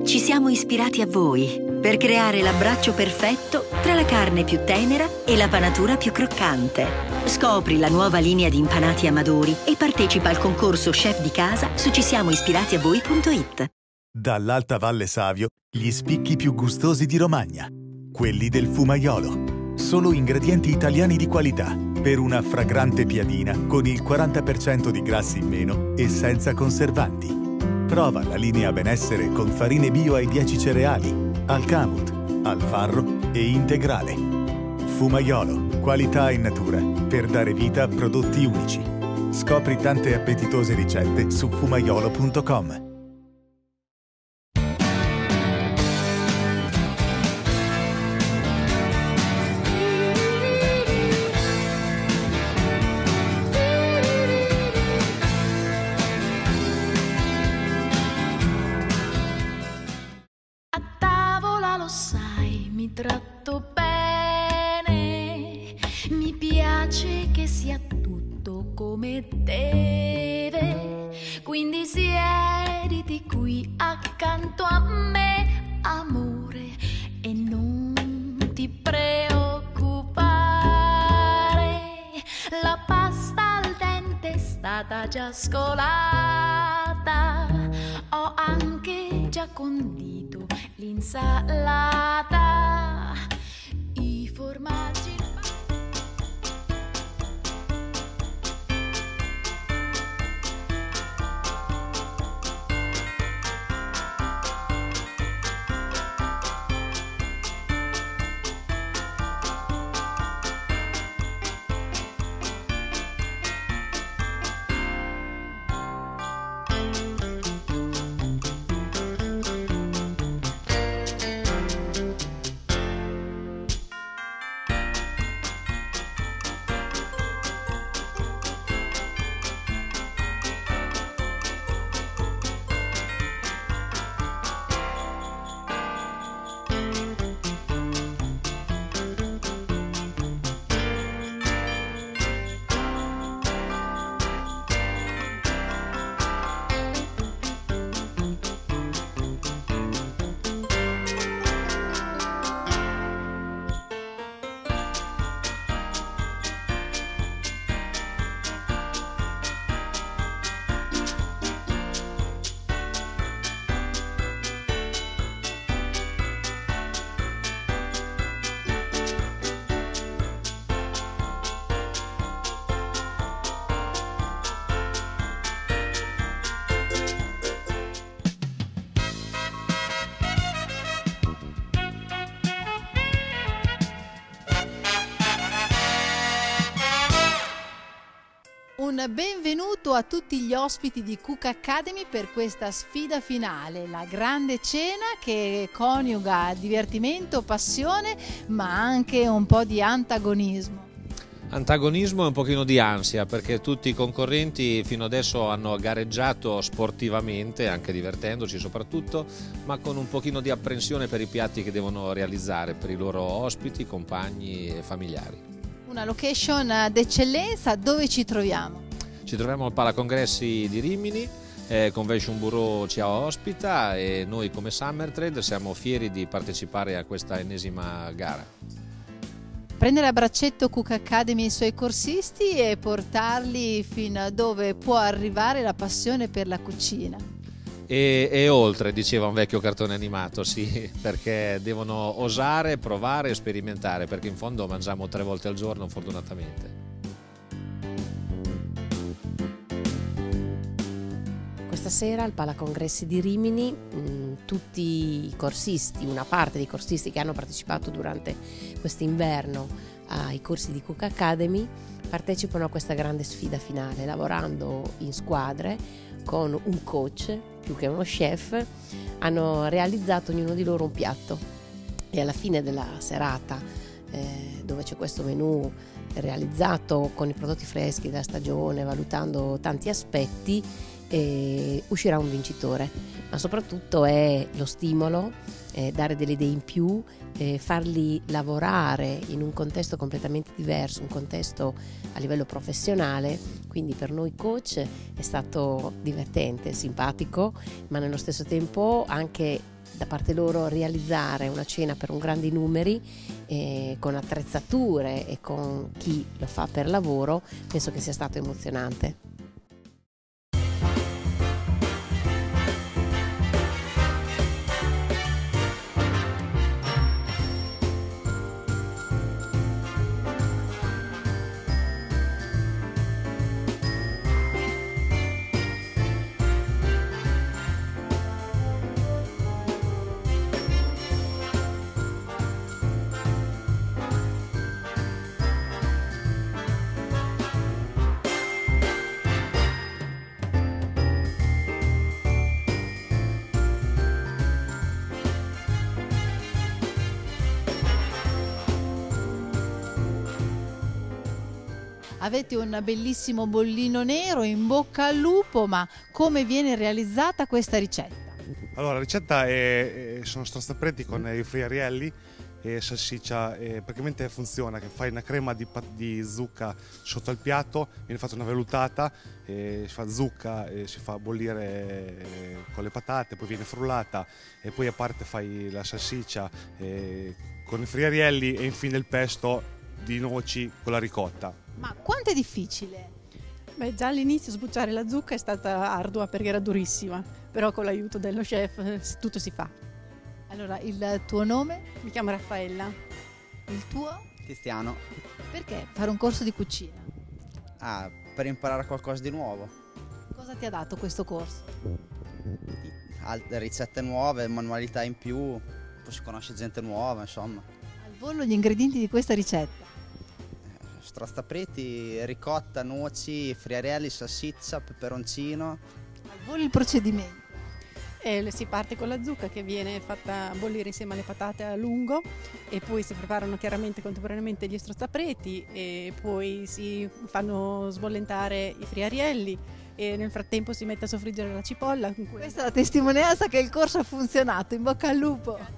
ci siamo ispirati a voi per creare l'abbraccio perfetto tra la carne più tenera e la panatura più croccante. Scopri la nuova linea di impanati Amadori e partecipa al concorso Chef di Casa su cisiamoispiratiavoi.it. Dall'Alta Valle Savio, gli spicchi più gustosi di Romagna. Quelli del Fumaiolo. Solo ingredienti italiani di qualità per una fragrante piadina con il 40% di grassi in meno e senza conservanti. Prova la linea benessere con farine bio ai 10 cereali, al camut, al farro e integrale. Fumaiolo, qualità in natura per dare vita a prodotti unici. Scopri tante appetitose ricette su fumaiolo.com. Mi tratto bene, mi piace che sia tutto come deve, quindi siediti qui accanto a me, amore, e non ti preoccupare. La pasta al dente è stata già scolata, ho anche già condito l'insalata, i formaggi. Un benvenuto a tutti gli ospiti di Cook Academy per questa sfida finale, la grande cena che coniuga divertimento, passione, ma anche un po' di antagonismo. Antagonismo e un pochino di ansia, perché tutti i concorrenti fino adesso hanno gareggiato sportivamente, anche divertendoci soprattutto, ma con un pochino di apprensione per i piatti che devono realizzare per i loro ospiti, compagni e familiari. Una location d'eccellenza, dove ci troviamo? Ci troviamo al Palacongressi di Rimini, Convention Bureau ci ospita e noi come Summer Trade siamo fieri di partecipare a questa ennesima gara. Prendere a braccetto Cook Academy e i suoi corsisti e portarli fino a dove può arrivare la passione per la cucina. E oltre, diceva un vecchio cartone animato, sì, perché devono osare, provare e sperimentare, perché in fondo mangiamo 3 volte al giorno fortunatamente. Questa sera al Palacongressi di Rimini tutti i corsisti, una parte dei corsisti che hanno partecipato durante quest'inverno ai corsi di Cook Academy partecipano a questa grande sfida finale, lavorando in squadre con un coach più che uno chef. Hanno realizzato ognuno di loro un piatto e alla fine della serata dove c'è questo menù realizzato con i prodotti freschi della stagione, valutando tanti aspetti, uscirà un vincitore, ma soprattutto è lo stimolo, dare delle idee in più, farli lavorare in un contesto completamente diverso, un contesto a livello professionale. Quindi per noi coach è stato divertente, simpatico, ma nello stesso tempo anche da parte loro realizzare una cena per un grandi numeri, con attrezzature e con chi lo fa per lavoro, penso che sia stato emozionante. Avete un bellissimo bollino nero, in bocca al lupo, ma come viene realizzata questa ricetta? Allora, la ricetta sono strozzapreti con i friarielli e salsiccia, praticamente funziona che fai una crema di zucca sotto al piatto, viene fatta una vellutata, si fa zucca, si fa bollire con le patate, poi viene frullata e poi a parte fai la salsiccia con i friarielli e infine il pesto di noci con la ricotta. Ma quanto è difficile? Beh, già all'inizio sbucciare la zucca è stata ardua perché era durissima, però con l'aiuto dello chef tutto si fa. Allora, il tuo nome? Mi chiamo Raffaella. Il tuo? Cristiano. Perché fare un corso di cucina? Per imparare qualcosa di nuovo. Cosa ti ha dato questo corso? Ricette nuove, manualità in più, poi si conosce gente nuova, insomma. Al volo gli ingredienti di questa ricetta? Strozzapreti, ricotta, noci, friarelli, salsiccia, peperoncino. Al volo il procedimento? Si parte con la zucca che viene fatta bollire insieme alle patate a lungo e poi si preparano chiaramente contemporaneamente gli strozzapreti e poi si fanno sbollentare i friarielli e nel frattempo si mette a soffriggere la cipolla. Questa è la testimonianza che il corso ha funzionato, in bocca al lupo!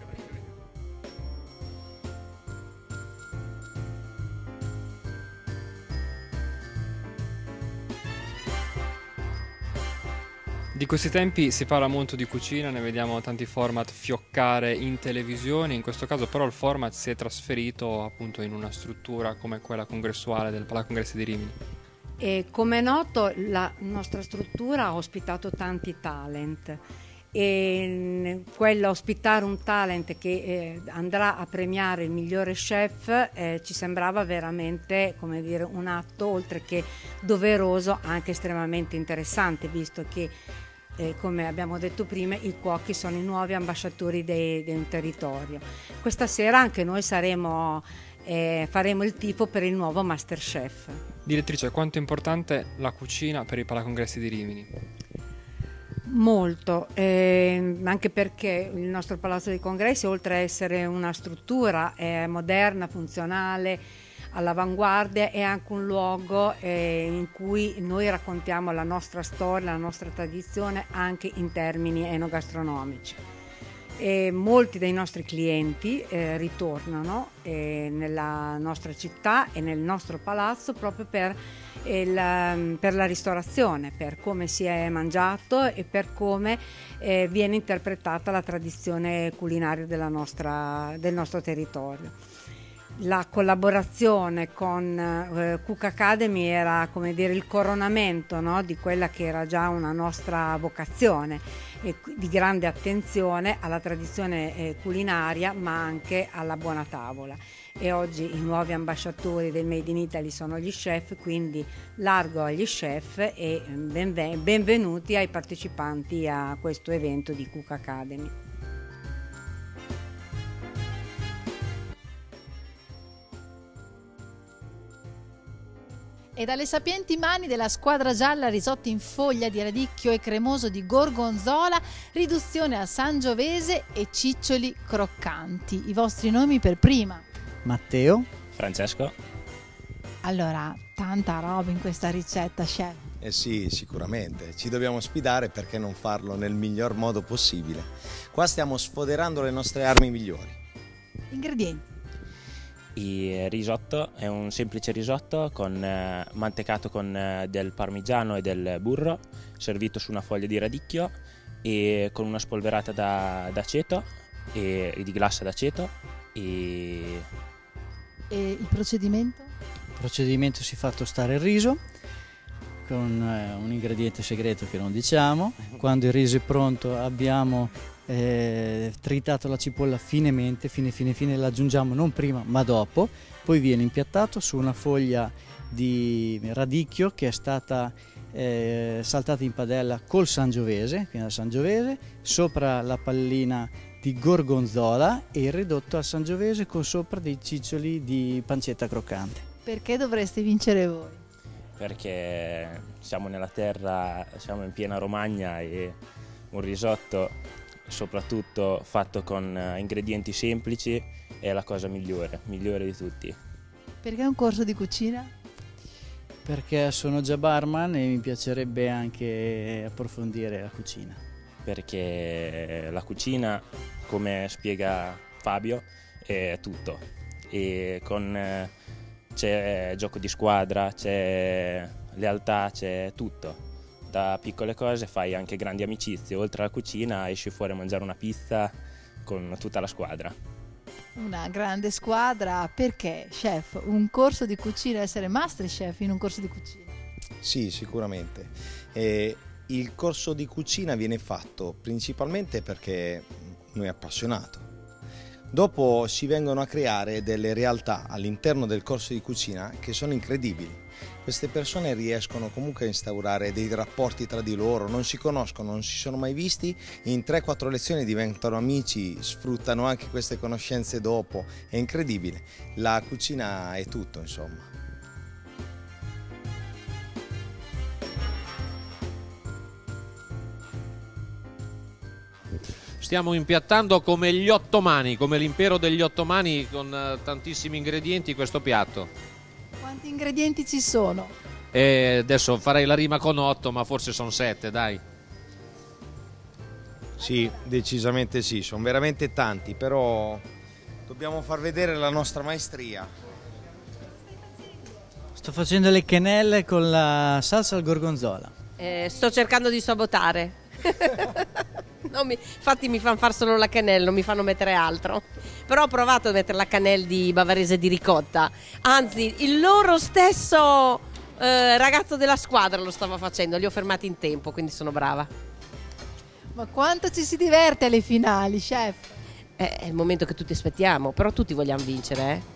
Di questi tempi si parla molto di cucina, ne vediamo tanti format fioccare in televisione, in questo caso però il format si è trasferito appunto in una struttura come quella congressuale del Palacongressi di Rimini. E come è noto la nostra struttura ha ospitato tanti talent e quello ospitare un talent che andrà a premiare il migliore chef ci sembrava veramente, come dire, un atto oltre che doveroso anche estremamente interessante, visto che come abbiamo detto prima, i cuochi sono i nuovi ambasciatori di un territorio. Questa sera anche noi faremo il tifo per il nuovo Masterchef. Direttrice, quanto è importante la cucina per i Palacongressi di Rimini? Molto, anche perché il nostro Palazzo dei Congressi, oltre a essere una struttura moderna, funzionale, all'avanguardia, è anche un luogo in cui noi raccontiamo la nostra storia, la nostra tradizione anche in termini enogastronomici. Molti dei nostri clienti ritornano nella nostra città e nel nostro palazzo proprio per la ristorazione, per come si è mangiato e per come viene interpretata la tradizione culinaria del nostro territorio. La collaborazione con Cook Academy era, come dire, il coronamento, no, di quella che era già una nostra vocazione di grande attenzione alla tradizione culinaria ma anche alla buona tavola. E oggi i nuovi ambasciatori del Made in Italy sono gli chef, quindi largo agli chef e benvenuti ai partecipanti a questo evento di Cook Academy. E dalle sapienti mani della squadra gialla risotto in foglia di radicchio e cremoso di gorgonzola, riduzione a sangiovese e ciccioli croccanti. I vostri nomi per prima. Matteo. Francesco. Allora, tanta roba in questa ricetta, chef. Eh sì, sicuramente. Ci dobbiamo sfidare, perché non farlo nel miglior modo possibile. Qua stiamo sfoderando le nostre armi migliori. Ingredienti. Il risotto è un semplice risotto con mantecato con del parmigiano e del burro, servito su una foglia di radicchio e con una spolverata d'aceto e di glassa d'aceto. E il procedimento? Il procedimento: si fa tostare il riso con un ingrediente segreto che non diciamo. Quando il riso è pronto abbiamo tritato la cipolla finemente, fine, la aggiungiamo non prima ma dopo, poi viene impiattato su una foglia di radicchio che è stata saltata in padella col sangiovese, piena sangiovese, sopra la pallina di gorgonzola e il ridotto al sangiovese con sopra dei ciccioli di pancetta croccante. Perché dovreste vincere voi? Perché siamo nella terra, siamo in piena Romagna e un risotto, soprattutto fatto con ingredienti semplici, è la cosa migliore di tutti. Perché un corso di cucina? Perché sono già barman e mi piacerebbe anche approfondire la cucina. Perché la cucina, come spiega Fabio, è tutto. E c'è gioco di squadra, c'è lealtà, c'è tutto. Da piccole cose fai anche grandi amicizie, oltre alla cucina esci fuori a mangiare una pizza con tutta la squadra. Una grande squadra. Perché, chef, un corso di cucina, essere master chef in un corso di cucina? Sì, sicuramente. Il corso di cucina viene fatto principalmente perché uno è appassionato. Dopo si vengono a creare delle realtà all'interno del corso di cucina che sono incredibili. Queste persone riescono comunque a instaurare dei rapporti tra di loro, non si conoscono, non si sono mai visti, in 3-4 lezioni diventano amici, sfruttano anche queste conoscenze dopo, è incredibile. La cucina è tutto, insomma. Stiamo impiattando come gli ottomani, come l'impero degli ottomani, con tantissimi ingredienti questo piatto. Quanti ingredienti ci sono? Adesso farei la rima con 8, ma forse sono 7, dai. Sì, decisamente sì, sono veramente tanti, però dobbiamo far vedere la nostra maestria. Sto facendo le quenelle con la salsa al gorgonzola. Sto cercando di sabotare. Infatti mi fanno fare solo la cannella, non mi fanno mettere altro. Però ho provato a mettere la cannella di bavarese di ricotta. Anzi, il loro stesso ragazzo della squadra lo stava facendo. Li ho fermati in tempo, quindi sono brava. Ma quanto ci si diverte alle finali, chef? È il momento che tutti aspettiamo. Però tutti vogliamo vincere,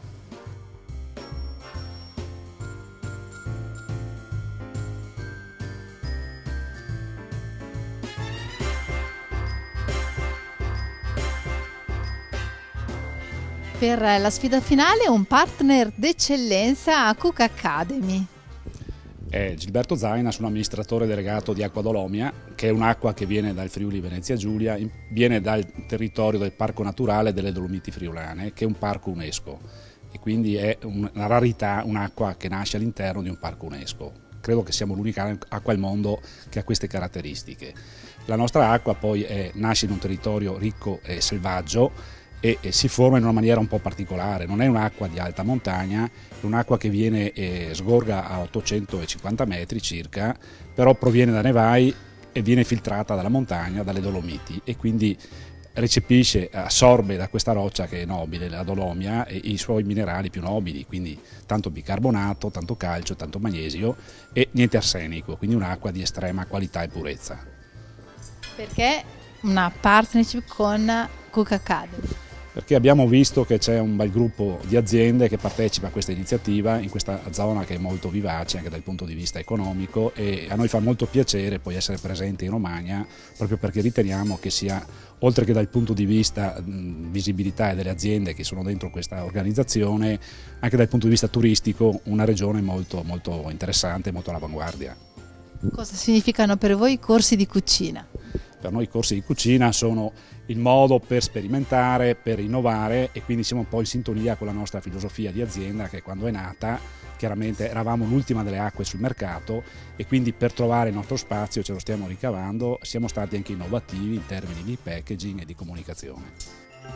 Per la sfida finale un partner d'eccellenza a Cook Academy. Gilberto Zaina, sono amministratore delegato di Acqua Dolomia, che è un'acqua che viene dal Friuli Venezia Giulia, viene dal territorio del Parco Naturale delle Dolomiti Friulane, che è un parco UNESCO, e quindi è una rarità, un'acqua che nasce all'interno di un parco UNESCO. Credo che siamo l'unica acqua al mondo che ha queste caratteristiche. La nostra acqua poi nasce in un territorio ricco e selvaggio, e si forma in una maniera un po' particolare. Non è un'acqua di alta montagna, è un'acqua che viene sgorga a 850 metri circa, però proviene da nevai e viene filtrata dalla montagna, dalle Dolomiti, e quindi recepisce, assorbe da questa roccia che è nobile, la dolomia, e i suoi minerali più nobili, quindi tanto bicarbonato, tanto calcio, tanto magnesio e niente arsenico, quindi un'acqua di estrema qualità e purezza. Perché una partnership con Cook Academy? Perché abbiamo visto che c'è un bel gruppo di aziende che partecipa a questa iniziativa in questa zona che è molto vivace anche dal punto di vista economico, e a noi fa molto piacere poi essere presenti in Romagna, proprio perché riteniamo che sia, oltre che dal punto di vista visibilità e delle aziende che sono dentro questa organizzazione, anche dal punto di vista turistico una regione molto, molto interessante, molto all'avanguardia. Cosa significano per voi i corsi di cucina? Per noi i corsi di cucina sono il modo per sperimentare, per innovare, e quindi siamo un po' in sintonia con la nostra filosofia di azienda, che quando è nata, chiaramente eravamo l'ultima delle acque sul mercato e quindi per trovare il nostro spazio ce lo stiamo ricavando, siamo stati anche innovativi in termini di packaging e di comunicazione.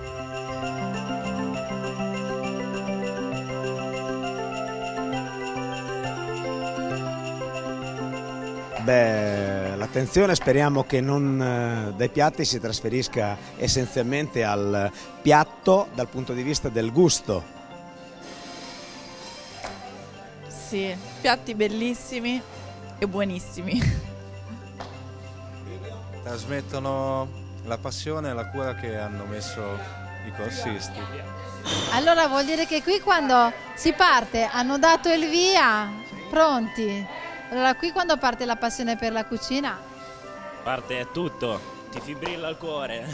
Beh, l'attenzione speriamo che non dai piatti si trasferisca essenzialmente al piatto dal punto di vista del gusto. Sì, piatti bellissimi e buonissimi. Trasmettono la passione e la cura che hanno messo i corsisti. Allora vuol dire che qui quando si parte hanno dato il via, pronti? Allora qui quando parte la passione per la cucina? Parte tutto, ti fibrilla il cuore.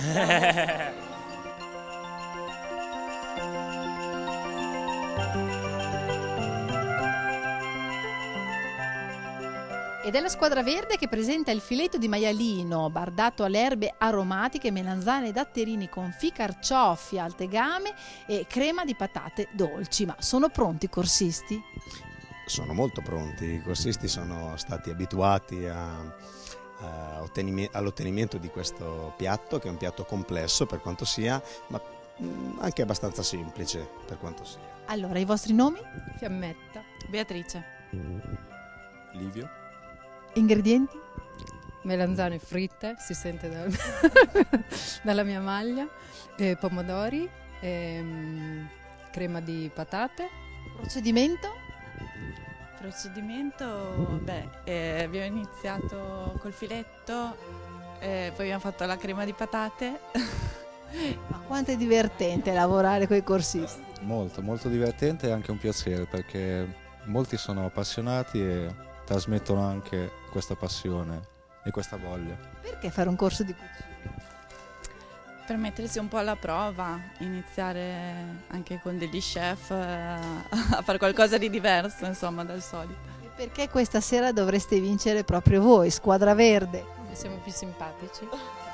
Ed è la squadra verde che presenta il filetto di maialino bardato alle erbe aromatiche, melanzane e datterini con carciofi al tegame e crema di patate dolci. Ma sono pronti i corsisti? Sono molto pronti, i corsisti sono stati abituati all'ottenimento di questo piatto, che è un piatto complesso per quanto sia, ma anche abbastanza semplice per quanto sia. Allora, i vostri nomi? Fiammetta. Beatrice. Livio. Ingredienti? Melanzane fritte, si sente dalla mia maglia, pomodori, crema di patate. Procedimento? Abbiamo iniziato col filetto, poi abbiamo fatto la crema di patate. Ma quanto è divertente lavorare con i corsisti? Molto, molto divertente e anche un piacere, perché molti sono appassionati e trasmettono anche questa passione e questa voglia. Perché fare un corso di cucina? Per mettersi un po' alla prova, iniziare anche con degli chef a fare qualcosa di diverso, insomma, dal solito. E perché questa sera dovreste vincere proprio voi, squadra verde? Siamo più simpatici.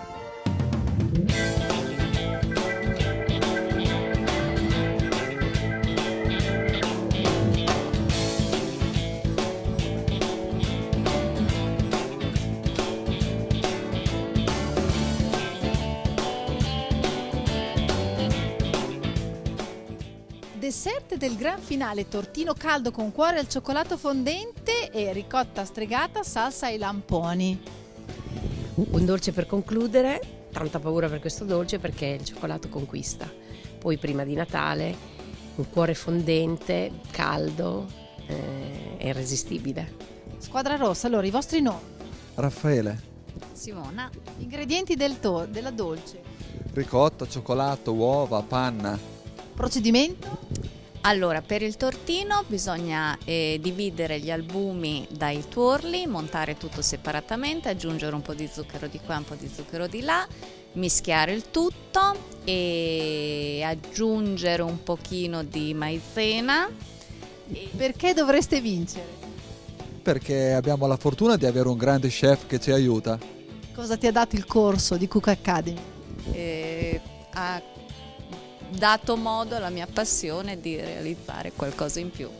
Dessert del gran finale, tortino caldo con cuore al cioccolato fondente e ricotta stregata, salsa ai lamponi. Un dolce per concludere, tanta paura per questo dolce perché il cioccolato conquista. Poi prima di Natale un cuore fondente, caldo e irresistibile. Squadra rossa, allora i vostri nomi? Raffaele. Simona. Ingredienti della dolce. Ricotta, cioccolato, uova, panna. Procedimento? Allora, per il tortino bisogna dividere gli albumi dai tuorli, montare tutto separatamente, aggiungere un po' di zucchero di qua, un po' di zucchero di là, mischiare il tutto e aggiungere un pochino di maizena. Perché dovreste vincere? Perché abbiamo la fortuna di avere un grande chef che ci aiuta. Cosa ti ha dato il corso di Cook Academy? Ha dato modo alla mia passione di realizzare qualcosa in più.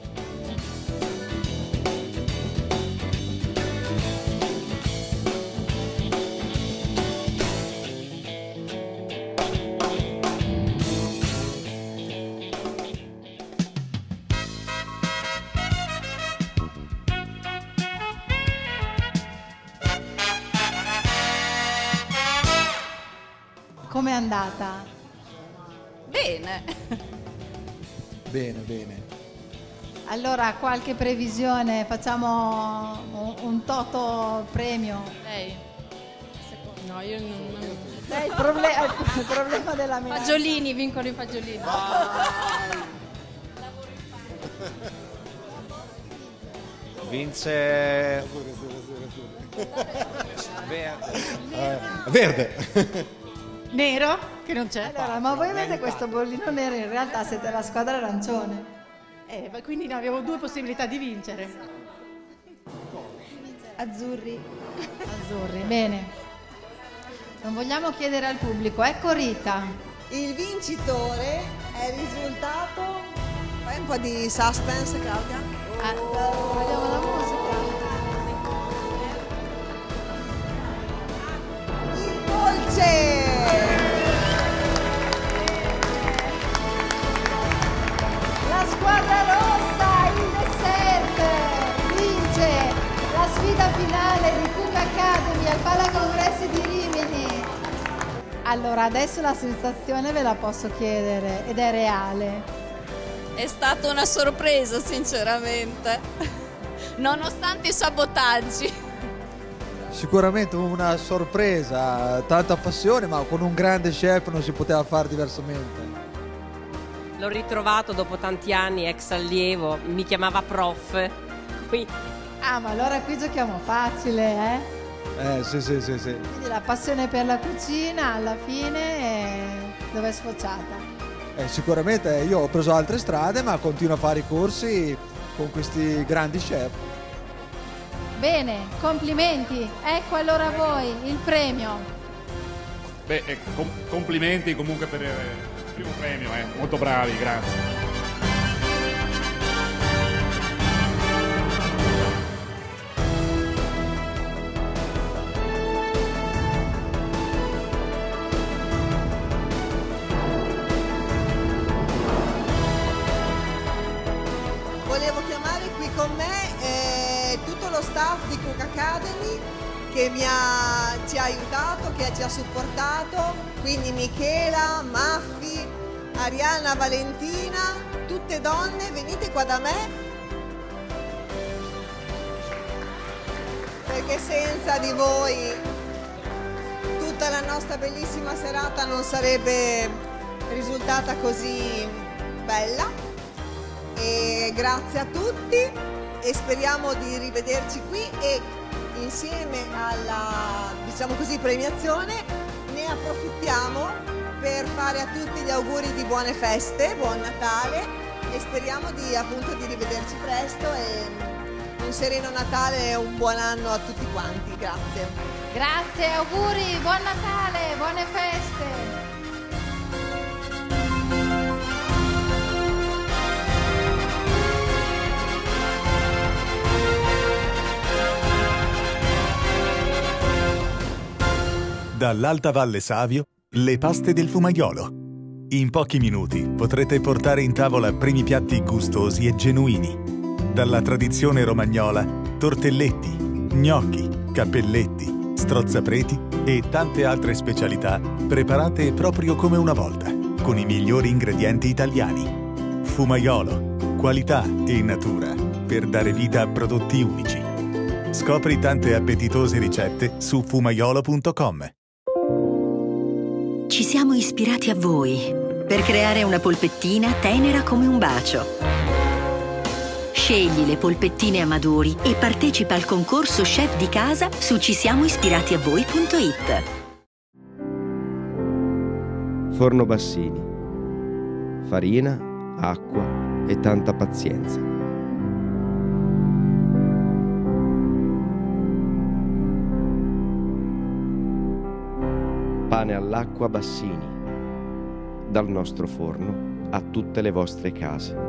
Com'è andata? Bene. Bene, bene. Allora, qualche previsione? Facciamo un toto premio? Lei? No, io non... Il problema della mia... Fagiolini, vincono i fagiolini. Vince... Verde. Nero? Che non c'è. Allora, ma voi avete questo bollino nero, in realtà siete la squadra arancione. Quindi no, abbiamo due possibilità di vincere. Azzurri. Azzurri, bene. Non vogliamo chiedere al pubblico. Ecco Rita. Il vincitore è il risultato... Fai un po' di suspense, Claudia. Vogliamo la musica? Il dolce! La squadra rossa, il dessert, vince la sfida finale di Cuca Academy al Palacongressi di Rimini. Allora, adesso la sensazione ve la posso chiedere ed è reale. È stata una sorpresa, sinceramente, nonostante i sabotaggi. Sicuramente una sorpresa, tanta passione, ma con un grande chef non si poteva fare diversamente. L'ho ritrovato dopo tanti anni, ex allievo, mi chiamava prof. Ah, ma allora qui giochiamo facile, eh? Sì. Quindi la passione per la cucina alla fine dove è sfociata? Sicuramente io ho preso altre strade, ma continuo a fare i corsi con questi grandi chef. Bene, complimenti. Ecco allora a voi il premio. Beh, complimenti comunque per il primo premio, molto bravi, grazie. Volevo chiamare qui con me tutto lo staff di Cuca Academy che ci ha aiutato, che ci ha supportato, quindi Michela, Maffi, Arianna, Valentina, tutte donne, venite qua da me, perché senza di voi tutta la nostra bellissima serata non sarebbe risultata così bella. E grazie a tutti e speriamo di rivederci qui e insieme alla, diciamo così, premiazione ne approfittiamo per fare a tutti gli auguri di buone feste, buon Natale e speriamo appunto di rivederci presto e un sereno Natale e un buon anno a tutti quanti. Grazie. Grazie, auguri, buon Natale, buone feste. Dall'Alta Valle Savio, le paste del Fumaiolo. In pochi minuti potrete portare in tavola primi piatti gustosi e genuini. Dalla tradizione romagnola, tortelletti, gnocchi, cappelletti, strozzapreti e tante altre specialità preparate proprio come una volta, con i migliori ingredienti italiani. Fumaiolo, qualità e natura per dare vita a prodotti unici. Scopri tante appetitose ricette su fumaiolo.com. Ci siamo ispirati a voi per creare una polpettina tenera come un bacio. Scegli le polpettine Amadori e partecipa al concorso Chef di Casa su cisiamoispiratiavoi.it. Forno Bassini. Farina, acqua e tanta pazienza. Pane all'acqua Bassini, dal nostro forno a tutte le vostre case.